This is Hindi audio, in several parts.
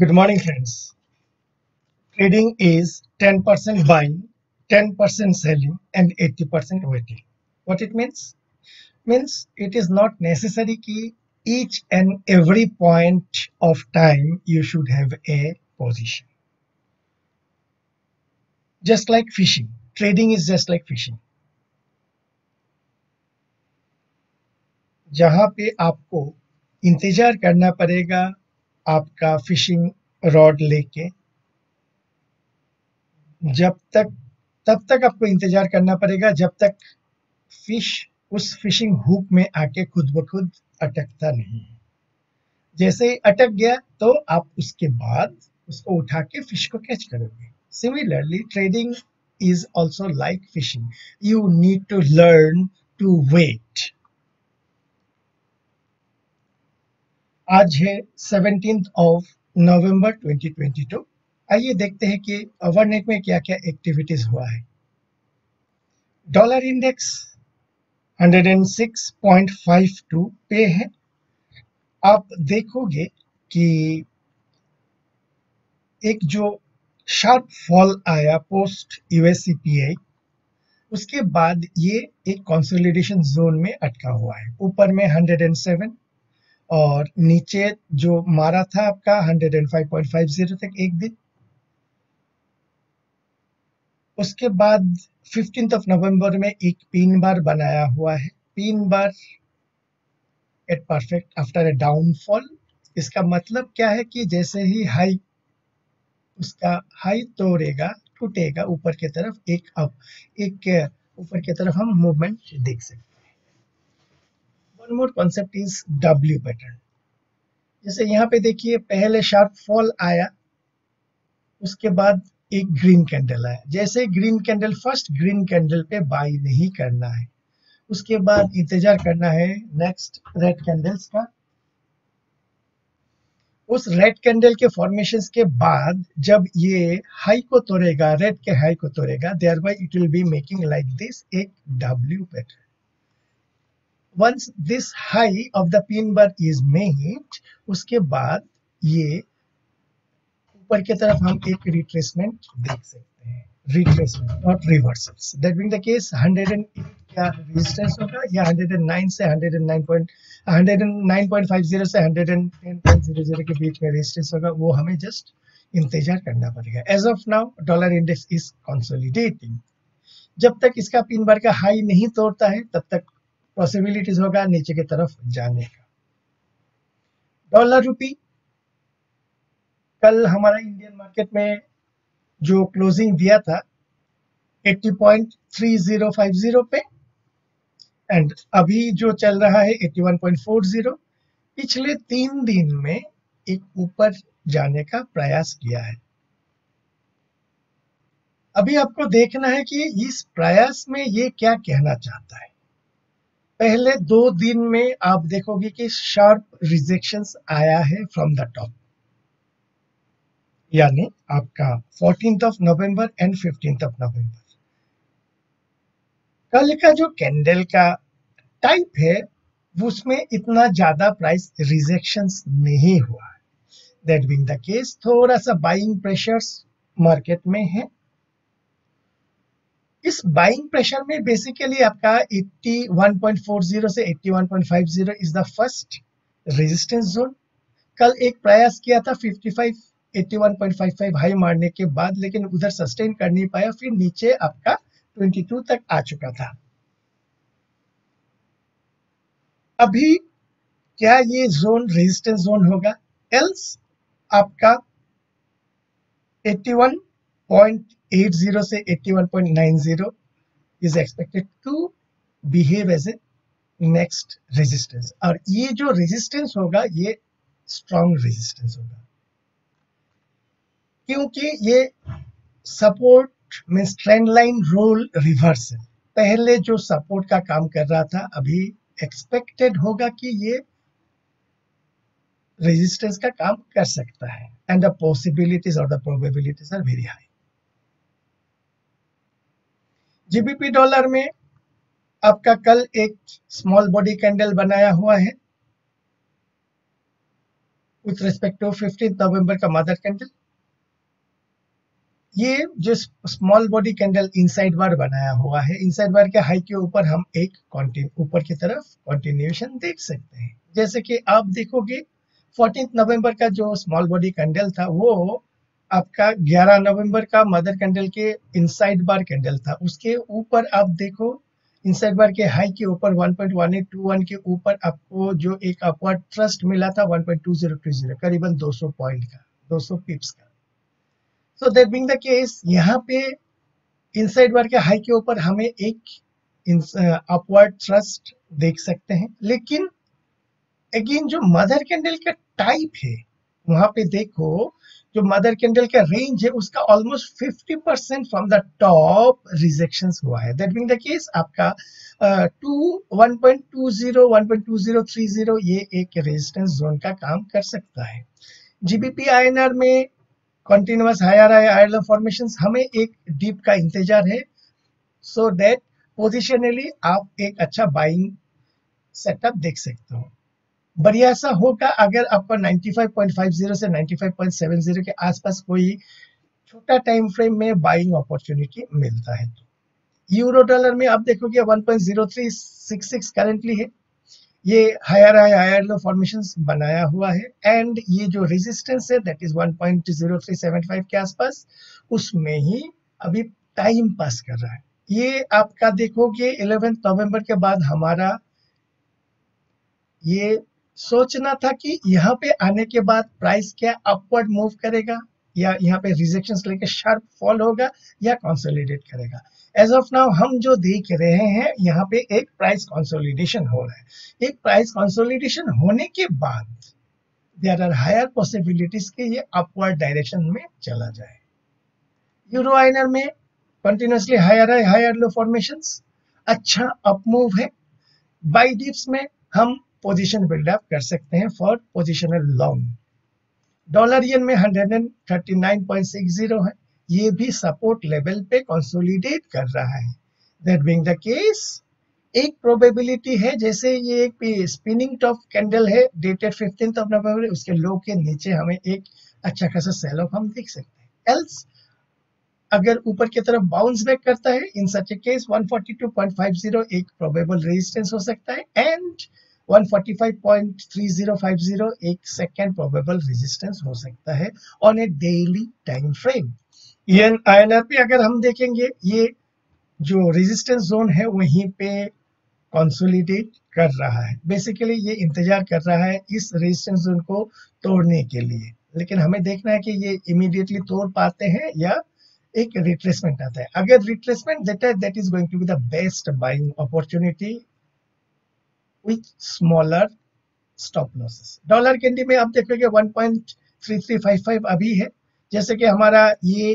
Good morning, friends. Trading is 10% buying, 10% selling, and 80% waiting. What it means? Means it is not necessary कि each and every point of time you should have a position. Just like fishing. Trading is just like fishing. जहाँ पे आपको इंतजार करना पड़ेगा आपका फिशिंग रॉड लेके, जब तक तब तक आपको इंतजार करना पड़ेगा जब तक फिश उस फिशिंग हुक में आके खुद ब खुद अटकता नहीं है। जैसे ही अटक गया तो आप उसके बाद उसको उठा के फिश को कैच करोगे। Similarly trading is also like fishing. You need to learn to wait. आज है 17th of November 2022। आइए देखते हैं कि ओवरनाइट में क्या क्या एक्टिविटीज हुआ है। डॉलर इंडेक्स 106.52 पे है। आप देखोगे कि एक जो शार्प फॉल आया पोस्ट यूएससीपीआई, उसके बाद ये एक कंसोलिडेशन जोन में अटका हुआ है। ऊपर में 107 और नीचे जो मारा था आपका 105.50 तक एक दिन। उसके बाद 15th of November में एक पिन बार बनाया हुआ है। Pin bar at perfect after a downfall. इसका मतलब क्या है कि जैसे ही हाई उसका हाई तोड़ेगा, टूटेगा ऊपर की तरफ, एक ऊपर की तरफ हम मूवमेंट देख सकते हैं। One more concept is W pattern. जैसे यहाँ पे देखिए पहले शार्प फॉल आया, उसके बाद एक ग्रीन कैंडल आया। जैसे green candle, first green candle पे बाई नहीं करना है, उसके बाद इंतजार करना है नेक्स्ट रेड कैंडल्स का। उस रेड कैंडल के फॉर्मेशंस के बाद जब ये हाई को तोड़ेगा, रेड के हाई को तोड़ेगा, there by it will be making like this एक W pattern. Once this high of the pin bar is made, उसके बाद ये ऊपर की तरफ हम एक रिट्रेसमेंट देख सकते हैं। Retracement not reversals. That being the case 108 का रेजिस्टेंस होगा या 109 से 109.50 से 110.00 के बीच में रेजिस्टेंस होगा। वो हमें जस्ट इंतजार करना पड़ेगा। As of now dollar index is consolidating. जब तक इसका पिन बार का हाई नहीं तोड़ता है तब तक पॉसिबिलिटीज होगा नीचे की तरफ जाने का। डॉलर रूपी कल हमारा इंडियन मार्केट में जो क्लोजिंग दिया था 80.3050 पे, एंड अभी जो चल रहा है 81.40। पिछले 3 दिन में एक ऊपर जाने का प्रयास किया है। अभी आपको देखना है कि इस प्रयास में ये क्या कहना चाहता है। पहले 2 दिन में आप देखोगे कि शार्प रिजेक्शंस आया है फ्रॉम द टॉप, यानी आपका 14th of November and 15th of November। कल का जो कैंडल का टाइप है उसमें इतना ज्यादा प्राइस रिजेक्शंस नहीं हुआ है। दैट बीइंग द केस थोड़ा सा बाइंग प्रेशर्स मार्केट में है। इस बाइंग प्रेशर में बेसिकली आपका 81.40 से 81.50 is the first resistance zone. कल एक प्रयास किया था 81.55 हाई मारने के बाद, लेकिन उधर सस्टेन कर नहीं पाया, फिर नीचे आपका 22 तक आ चुका था। अभी क्या ये जोन रेजिस्टेंस जोन होगा? एल्स आपका 81.80 से 81.90 is expected to behave as a next resistance. और ये जो रेजिस्टेंस होगा ये स्ट्रॉन्ग रेजिस्टेंस होगा, क्योंकि ये support means trend line role reversal. पहले जो सपोर्ट का काम कर रहा था अभी एक्सपेक्टेड होगा कि ये रेजिस्टेंस का काम कर सकता है, एंड द पॉसिबिलिटीज और the probabilities are very high. GBP dollar में आपका कल एक स्मॉल बॉडी कैंडल बनाया हुआ है। विथ रिस्पेक्ट टू 15 नवंबर का मदर कैंडल। ये जो small body candle inside bar बनाया हुआ है, इनसाइड बार के हाई के ऊपर हम एक ऊपर की तरफ कंटिन्यूएशन देख सकते हैं। जैसे कि आप देखोगे 14 नवंबर का जो स्मॉल बॉडी कैंडल था वो आपका 11 नवंबर का मदर कैंडल के इनसाइड बार कैंडल था। उसके ऊपर आप देखो इनसाइड बार के हाई के ऊपर 1.1821 के ऊपर आपको जो एक अपवर्ड थ्रस्ट मिला था 1.2020 करीबन 200 पॉइंट का, 200 पिप्स का। So that being the case, यहाँ पे इनसाइड बार के हाई के ऊपर हमें एक अपवर्ड थ्रस्ट देख सकते हैं, लेकिन अगेन जो मदर कैंडल का टाइप है वहां पे देखो जो मदर कैंडल का रेंज है उसका almost 50% from the top rejections हुआ है। दैट बीइंग द केस आपका 1.20 1.2030 ये एक रेजिस्टेंस जोन का काम कर सकता है। जीबीपी आईएनआर में continuous higher high low formations, हमें एक डीप का इंतजार है, सो दैट पोजिशनली आप एक अच्छा बाइंग सेटअप देख सकते हो। बढ़िया सा होगा अगर आपको 95.50 से 95.70 के आसपास कोई छोटा टाइम फ्रेम में बाइंग अपॉर्चुनिटी मिलता है। तो यूरो डॉलर में आप देखोगे 1.0366 करंटली है, ये हायर लो फॉर्मेशंस बनाया हुआ है, एंड ये जो रेजिस्टेंस है दैट इज 1.0375 के आसपास, उसमें ही अभी टाइम पास कर रहा है। ये आपका देखोगे 11 नवंबर के बाद हमारा ये सोचना था कि यहाँ पे आने के बाद प्राइस क्या अपवर्ड मूव करेगा या यहाँ पे रिजेक्शंस लेके शार्प फॉल होगा या कंसोलिडेट करेगा। एज ऑफ नाउ हम जो देख रहे हैं यहाँ पे एक प्राइस कंसोलिडेशन हो रहा है। एक प्राइस कंसोलिडेशन होने के बाद देयर आर हायर पॉसिबिलिटीज कि ये अपवर्ड डायरेक्शन में चला जाए। यूरो आईएनआर में कंटिन्यूअसली हायर लो फॉर्मेशंस, अच्छा अप मूव है। बाई डिप्स में हम पोजीशन बिल्डअप कर सकते हैं for positional long. Dollar yen में 139.60 है, ये भी सपोर्ट लेवल पे कंसोलिडेट कर रहा है। दैट बीइंग द केस, एक प्रोबेबिलिटी है जैसे ये एक स्पिनिंग टॉप कैंडल है डेटेड 15 नवंबर, उसके लो के नीचे हमें एक अच्छा खासा सेल ऑफ हम देख सकते हैं। एल्स अगर ऊपर की तरफ बाउंस बैक करता है, इन सच ए केस 142.50 एक प्रोबेबल रेजिस्टेंस हो सकता है, एंड 145.3050 एक सेकेंड प्रोबेबल रेजिस्टेंस हो सकता है on a daily time frame. INR पे अगर हम देखेंगे ये जो रेजिस्टेंस जोन है वहीं पे कंसोलिडेट कर रहा है, बेसिकली ये इंतजार कर रहा है इस रेजिस्टेंस जोन को तोड़ने के लिए, लेकिन हमें देखना है कि ये इमीडिएटली तोड़ पाते हैं या एक रिट्रेसमेंट आता है। अगर रिट्रेसमेंट देता है that is going to be the best buying opportunity with smaller stop losses. Dollar कैंडी में आप देखोगे 1.3355 अभी है, जैसे कि हमारा ये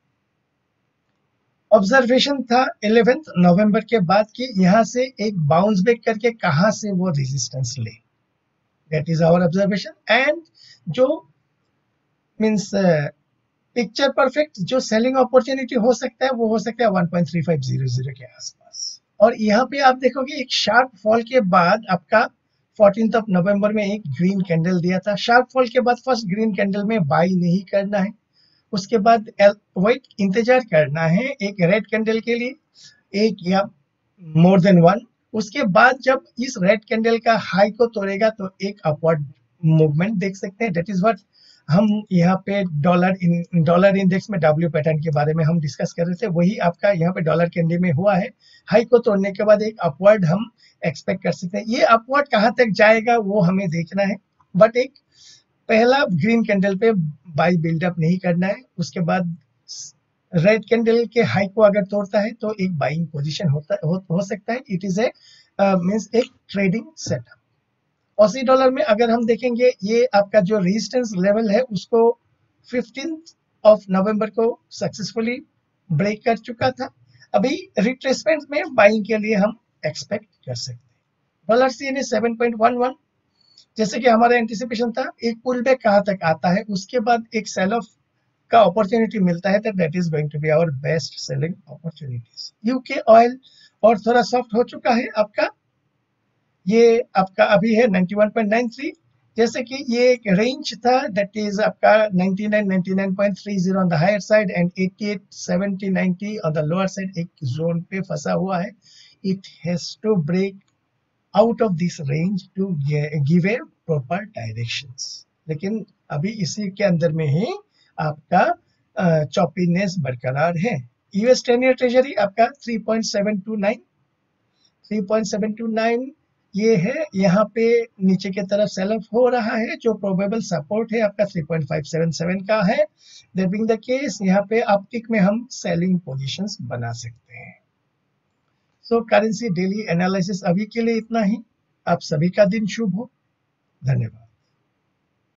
ऑब्जर्वेशन था 11 नवंबर के बाद कि यहाँ से एक बाउंस बैक करके कहाँ से वो रेजिस्टेंस ले, that is our observation. And जो मीन्स पिक्चर परफेक्ट जो सेलिंग अपॉर्चुनिटी हो सकता है वो हो सकता है 1.3500 के आसपास। और यहाँ पे आप देखोगे एक शार्प फॉल के बाद आपका 14 नवंबर में एक ग्रीन कैंडल दिया था। शार्प फॉल के बाद फर्स्ट ग्रीन कैंडल में बाई नहीं करना है, उसके बाद वेट इंतजार करना है एक रेड कैंडल के लिए, एक या मोर देन वन। उसके बाद जब इस रेड कैंडल का हाई को तोड़ेगा तो एक अपवर्ड मूवमेंट देख सकते हैं। दैट इज व्हाट हम यहाँ पे डॉलर इंडेक्स में डब्ल्यू पैटर्न के बारे में हम डिस्कस कर रहे थे, वही आपका यहाँ पे डॉलर कैंडी में हुआ है। हाई को तोड़ने के बाद एक अपवर्ड हम एक्सपेक्ट कर सकते हैं। ये अपवर्ड कहाँ तक जाएगा वो हमें देखना है, बट एक पहला ग्रीन कैंडल पे बाई बिल्डअप नहीं करना है। उसके बाद रेड कैंडल के हाई को अगर तोड़ता है तो एक बाइंग पोजीशन हो सकता है। इट इज ए मींस एक ट्रेडिंग सेटअप। ऑसी डॉलर में अगर हम देखेंगे ये आपका जो रेजिस्टेंस लेवल है उसको 15 नवंबर को सक्सेसफुली ब्रेक कर चुका था। अभी रिट्रेसमेंट में बाइंग के लिए हम एक्सपेक्ट कर सकते हैं। डॉलर सीएनए 7.11, जैसे कि हमारा एंटिसिपेशन था एक पुल बैक कहाँ तक आता है उसके बाद एक सेल ऑफ का अपॉर्चुनिटी मिलता है, that is going to be our best selling opportunities. UK oil और थोड़ा सॉफ्ट हो चुका है आपका, ये आपका अभी है 91.93, जैसे कि ये एक रेंज था, दैट इज आपका 99 99.30 on the higher side and 88 70 90 on the lower side, एक जोन पे फंसा हुआ है. It has to break out of this range to give a proper directions. लेकिन अभी इसी के अंदर में ही आपका चॉपीनेस बरकरार है. यूएस 10 ईयर ट्रेजरी आपका 3.729 ये है. यहाँ पे नीचे की तरफ सेल ऑफ हो रहा है. जो प्रोबेबल सपोर्ट है आपका 3.577 का है. दैट बीइंग द केस, यहाँ पे अपटिक में हम सेलिंग पोजीशंस बना सकते हैं. सो करेंसी डेली एनालिसिस अभी के लिए इतना ही. आप सभी का दिन शुभ हो. धन्यवाद.